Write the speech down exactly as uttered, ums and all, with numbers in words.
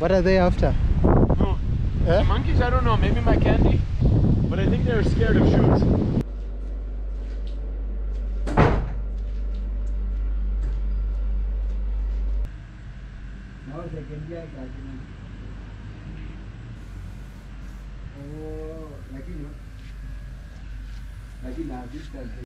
What are they after? Oh, Eh? the monkeys, I don't know, maybe my candy. But I think they're scared of shoots. Oh, lucky no. Lucky now this time.